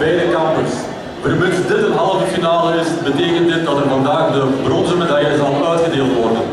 beide kampers. Vermits dit een halve finale is, betekent dit dat er vandaag de bronzen medaille zal uitgedeeld worden.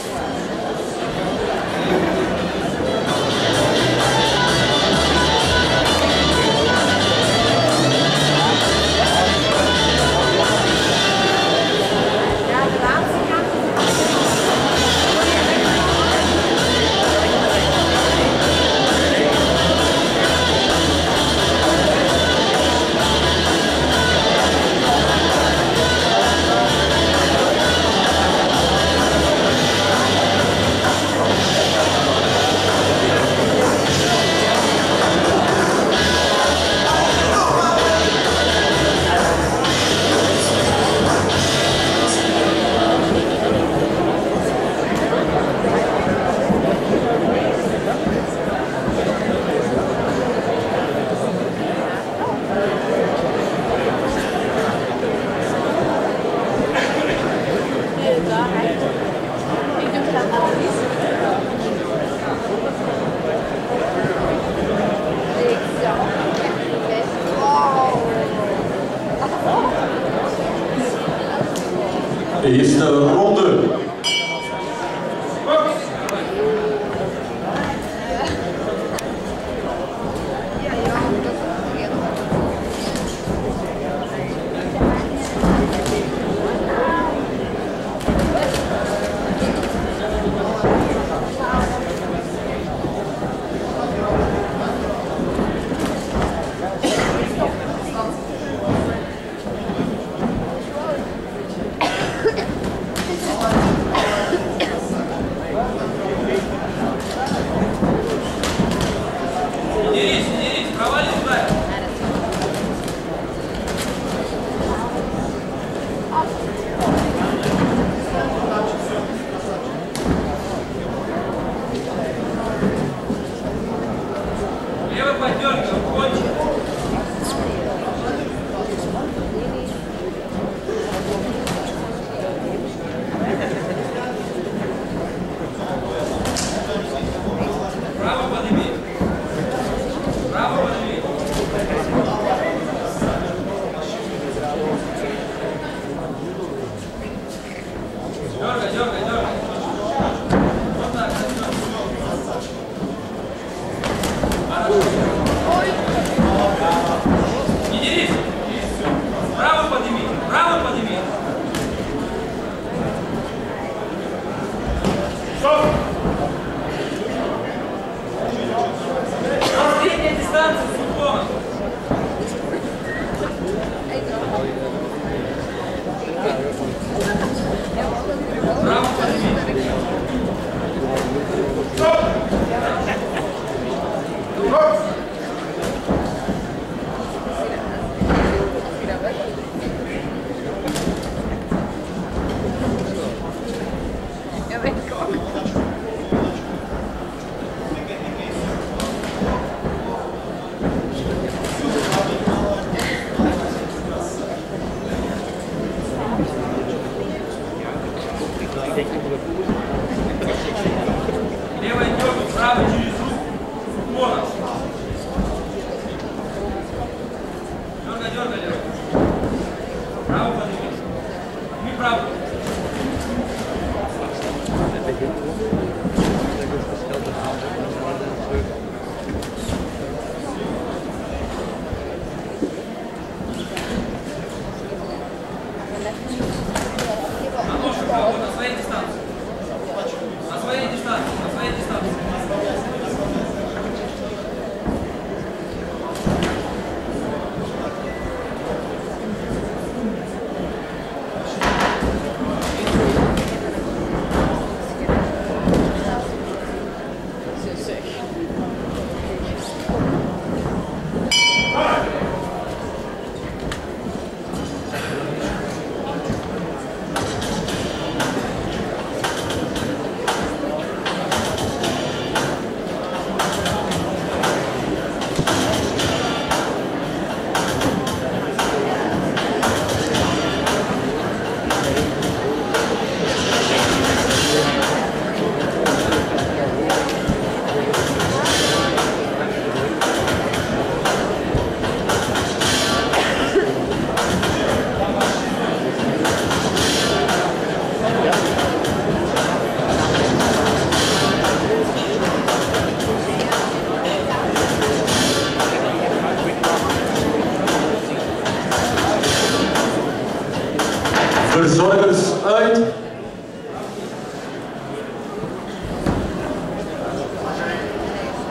Eerste ronde.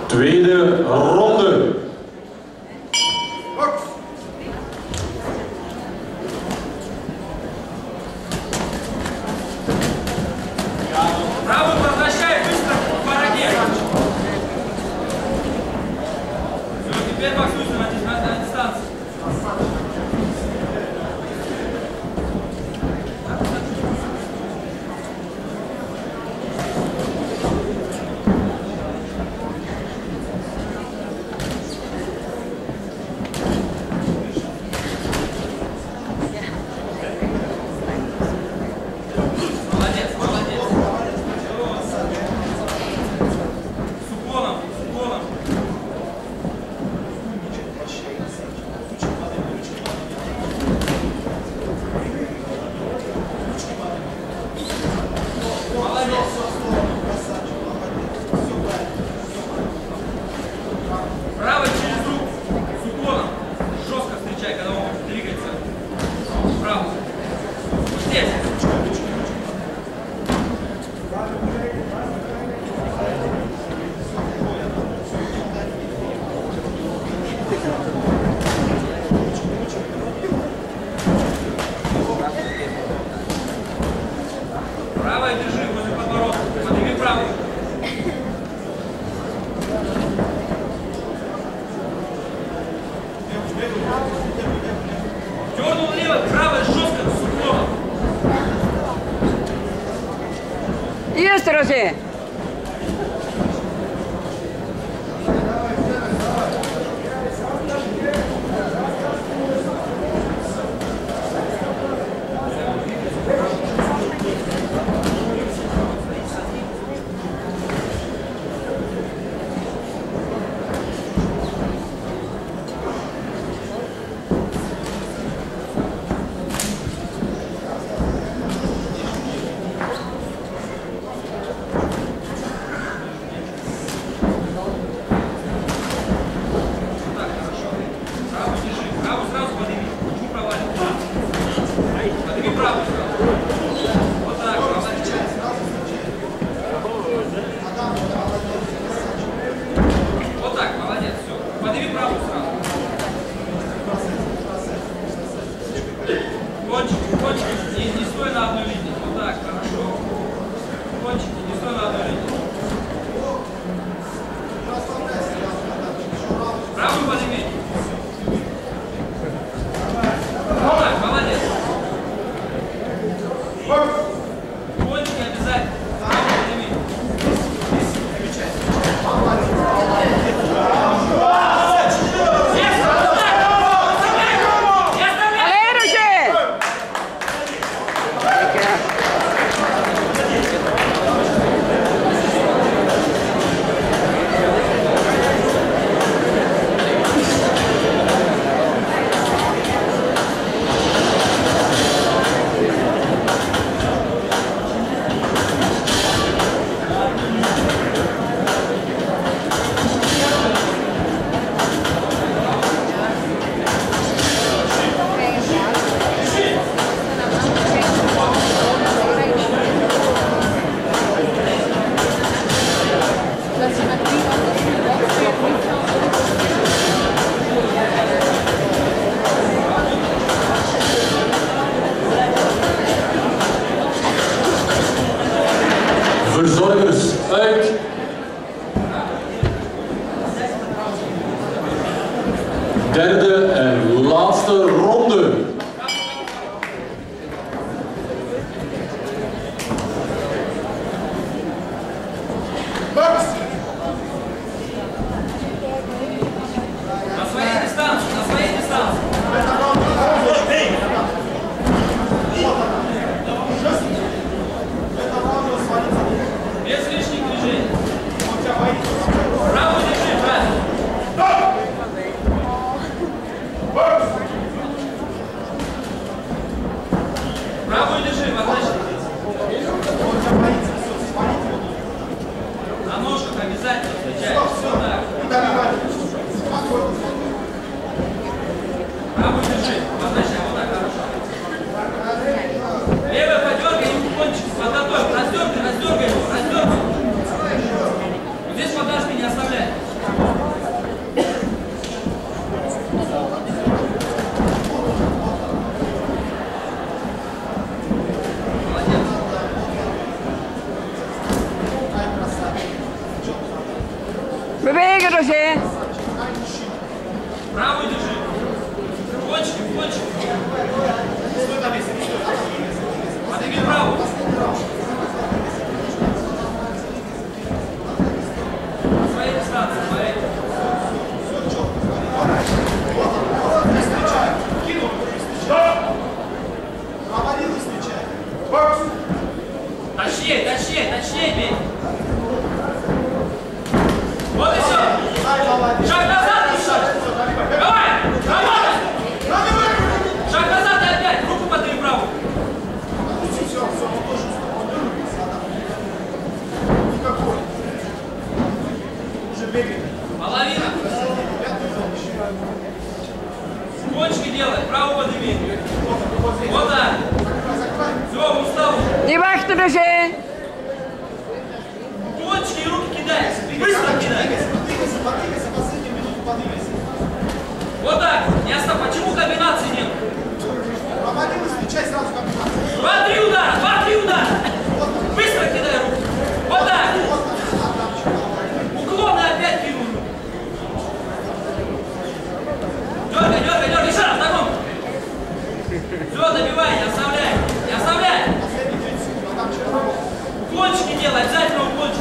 Tweede ronde. Правую возвращай быстро по ноге. Все, теперь боксуйся на дистанции. Правый через руку, с уклоном. Жестко встречай, когда он двигается. Правый. Вот здесь. Правая держи возле подбородка. Подними правую. Дернул лево, правая жестко, с уклоном. Есть, Рози! Кончики, не стой на одной линии. Вот так, хорошо. Кончики, не стой на одной линии. Правую подними. Вот так, молодец. Кончики обязательно. Правую подними. Verzorgers uit. Derde en laatste ronde. На своей дистанции, на своей дистанции. Без лишних движений. Правую держи, правильно. Bewegen, Roger. Правую держи. Кончики, кончики. Подними правую. Своей дистанции, своей. Точнее, точнее, точнее бей. Вот и все. Шаг назад еще. Давай, работай. Шаг назад и опять. Руку подними правую. Половина. Кончики делай, правую подними. Вот так. Все, уставу. Die wachten, Roger. Кончики и руки кидай. Быстро кидай. Вот так. Ясно, почему комбинации нет? 2-3 удара, 2-3 удара. Быстро кидай руку. Вот так. Уклон и опять кинул. Дергай, дергай, дергай. Еще раз, догон. Все, добивай, не оставляй. Не оставляй. Уклончики делай, обязательно уклончики.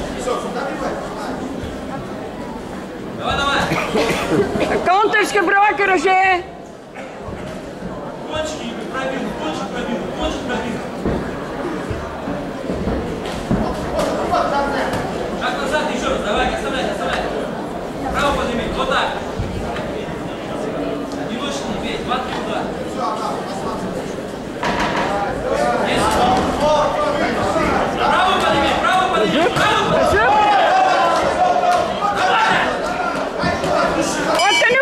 Давай, давай. Kant is gebroken, Roger. Кончики пробил, кончик пробил, кончик пробил. Шаг назад, еще раз, давай, не оставляй, не оставляй. Право подними, вот так. Одиночный бей, 2-3 удара. Есть. Право подними, право подними, право подними. Wat er nu?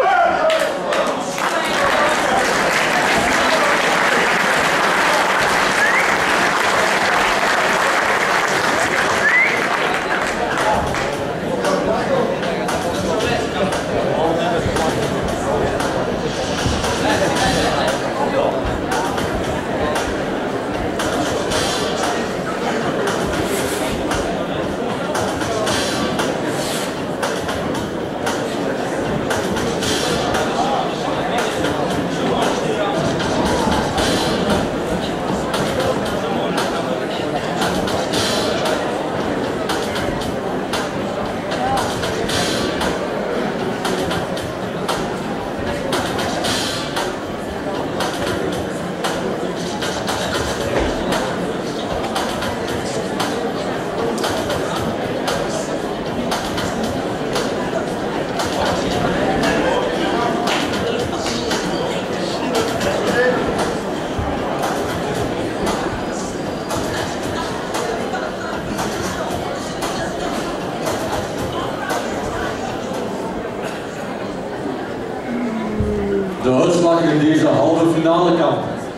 De uitslag in deze halve finale kamp.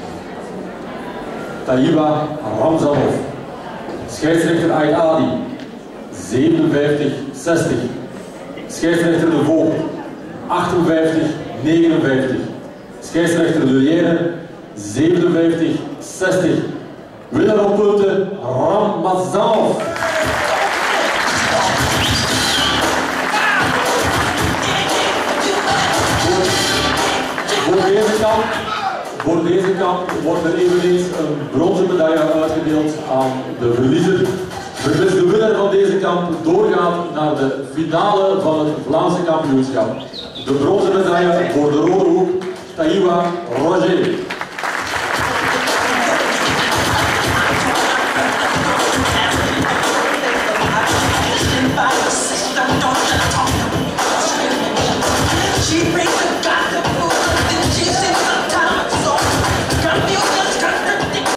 Taiba Ramzanov. Scheidsrechter Ait Adi 57-60. Scheidsrechter De Voogd 58-59. Scheidsrechter De Jere 57-60. Winnaar op punten Ramzanov. Voor deze kamp wordt er eveneens een bronzen medaille uitgedeeld aan de verliezer. De winnaar van deze kamp doorgaat naar de finale van het Vlaamse kampioenschap. De bronzen medaille voor de Rode Hoek, Taiba Roger.